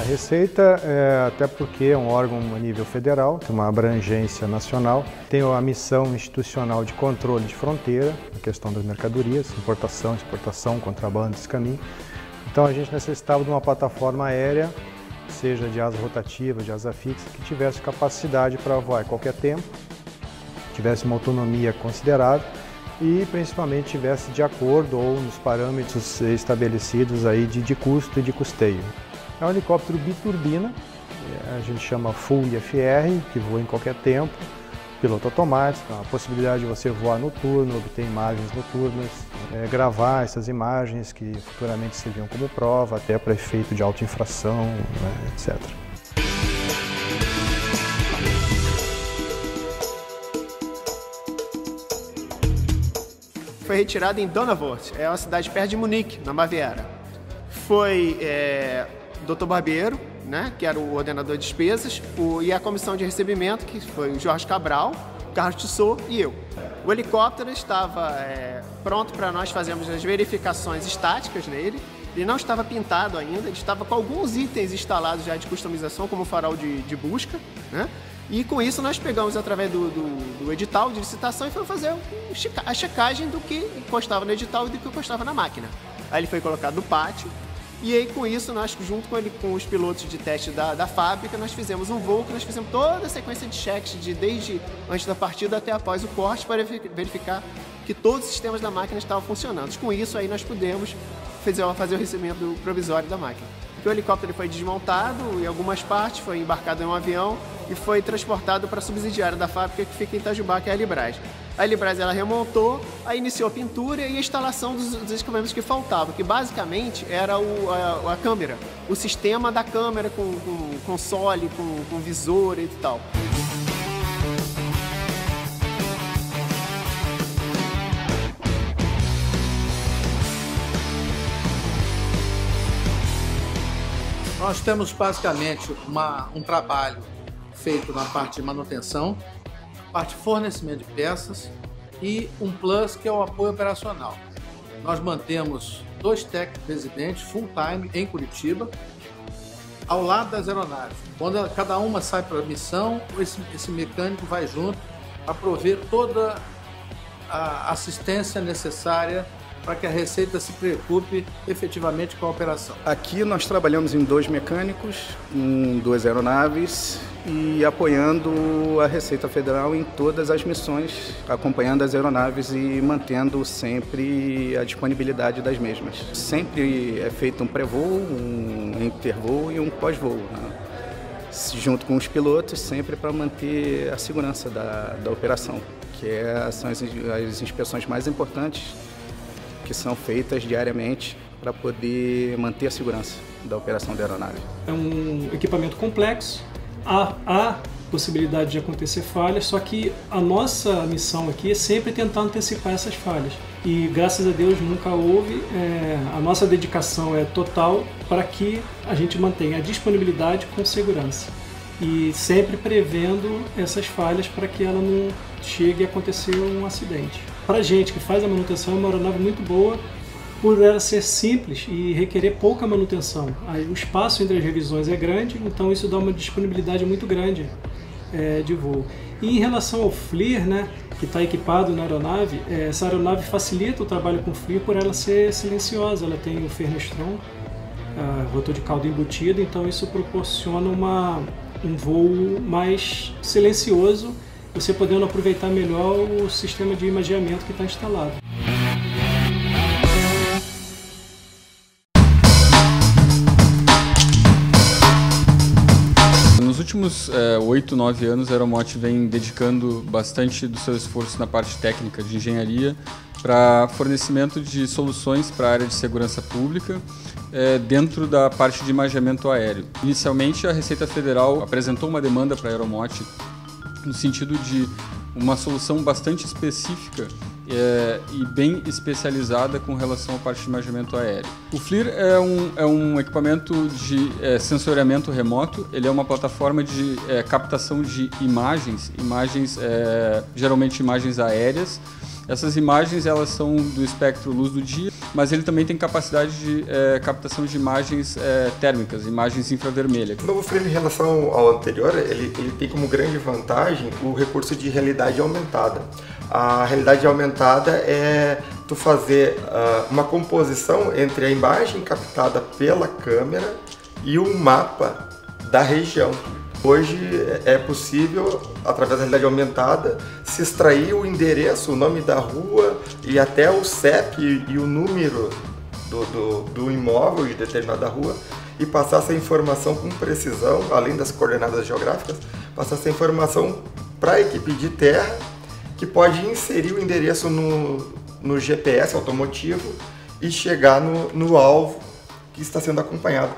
Receita, até porque é um órgão a nível federal, tem uma abrangência nacional, tem a missão institucional de controle de fronteira, a questão das mercadorias, importação, exportação, contrabando, descaminho. Então a gente necessitava de uma plataforma aérea, seja de asa rotativa, de asa fixa, que tivesse capacidade para voar a qualquer tempo, tivesse uma autonomia considerável e principalmente tivesse de acordo ou nos parâmetros estabelecidos aí de custo e de custeio. É um helicóptero biturbina, a gente chama Full IFR, que voa em qualquer tempo, piloto automático, a possibilidade de você voar noturno, obter imagens noturnas, gravar essas imagens que futuramente serviam como prova, até para efeito de autoinfração, né, etc. Foi retirado em Donauwörth, é uma cidade perto de Munique, na Baviera. Foi Dr. Barbeiro, né, que era o ordenador de despesas, e a comissão de recebimento, que foi o Jorge Cabral, Carlos Tissot e eu. O helicóptero estava pronto para nós fazermos as verificações estáticas nele. Ele não estava pintado ainda, ele estava com alguns itens instalados já de customização, como o farol de busca, né? E com isso nós pegamos através do edital de licitação e fomos fazer a checagem do que constava no edital e do que constava na máquina. Aí ele foi colocado no pátio e aí com isso nós, junto com os pilotos de teste da fábrica, nós fizemos um voo que nós fizemos toda a sequência de cheques desde antes da partida até após o corte para verificar que todos os sistemas da máquina estavam funcionando. Com isso aí nós pudemos fazer o recebimento provisório da máquina. O helicóptero foi desmontado em algumas partes, foi embarcado em um avião e foi transportado para a subsidiária da fábrica que fica em Itajubá, que é a Libras. A Libras ela remontou, aí iniciou a pintura e a instalação dos equipamentos que faltavam, que basicamente era a câmera, o sistema da câmera com console, com visor e tal. Nós temos basicamente um trabalho feito na parte de manutenção, parte de fornecimento de peças e um plus que é o apoio operacional. Nós mantemos 2 técnicos residentes full-time em Curitiba, ao lado das aeronaves. Quando cada uma sai para a missão, esse mecânico vai junto a prover toda a assistência necessária para que a Receita se preocupe efetivamente com a operação. Aqui nós trabalhamos em 2 mecânicos, em 2 aeronaves e apoiando a Receita Federal em todas as missões, acompanhando as aeronaves e mantendo sempre a disponibilidade das mesmas. Sempre é feito um pré-voo, um intervoo e um pós-voo, né? Junto com os pilotos, sempre para manter a segurança da operação, que são as inspeções mais importantes que são feitas diariamente para poder manter a segurança da operação da aeronave. É um equipamento complexo, há possibilidade de acontecer falhas, só que a nossa missão aqui é sempre tentar antecipar essas falhas. E graças a Deus nunca houve, a nossa dedicação é total para que a gente mantenha a disponibilidade com segurança. E sempre prevendo essas falhas para que ela não chegue a acontecer um acidente. Para a gente que faz a manutenção, é uma aeronave muito boa, por ela ser simples e requerer pouca manutenção. O espaço entre as revisões é grande, então isso dá uma disponibilidade muito grande de voo. E em relação ao FLIR, né, que está equipado na aeronave, essa aeronave facilita o trabalho com o FLIR por ela ser silenciosa. Ela tem o Fernestron, rotor de cauda embutido, então isso proporciona um voo mais silencioso, você podendo aproveitar melhor o sistema de imageamento que está instalado. Nos últimos 8, 9 anos, a Aeromot vem dedicando bastante do seu esforço na parte técnica de engenharia para fornecimento de soluções para a área de segurança pública dentro da parte de imageamento aéreo. Inicialmente, a Receita Federal apresentou uma demanda para a Aeromot no sentido de uma solução bastante específica e bem especializada com relação à parte de imageamento aéreo. O FLIR é um equipamento de sensoriamento remoto, ele é uma plataforma de captação de imagens geralmente imagens aéreas, Essas imagens elas são do espectro luz do dia, mas ele também tem capacidade de captação de imagens térmicas, imagens infravermelhas. O novo frame, em relação ao anterior, ele tem como grande vantagem o recurso de realidade aumentada. A realidade aumentada é tu fazer uma composição entre a imagem captada pela câmera e o mapa da região. Hoje é possível, através da realidade aumentada, se extrair o endereço, o nome da rua e até o CEP e o número do imóvel de determinada rua e passar essa informação com precisão, além das coordenadas geográficas, passar essa informação para a equipe de terra, que pode inserir o endereço no GPS automotivo e chegar no alvo que está sendo acompanhado.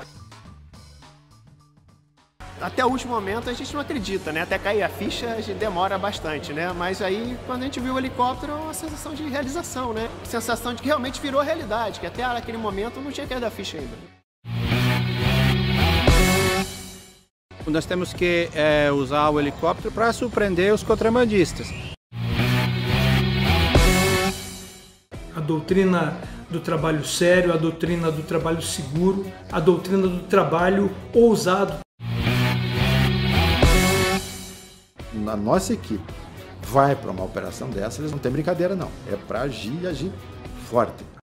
Até o último momento a gente não acredita, né? Até cair a ficha a gente demora bastante, né? Mas aí quando a gente viu o helicóptero é uma sensação de realização, né? Sensação de que realmente virou realidade, que até aquele momento não tinha caído a ficha ainda. Nós temos que usar o helicóptero para surpreender os contrabandistas. A doutrina do trabalho sério, a doutrina do trabalho seguro, a doutrina do trabalho ousado. A nossa equipe vai para uma operação dessa, eles não tem brincadeira não, é para agir e agir forte.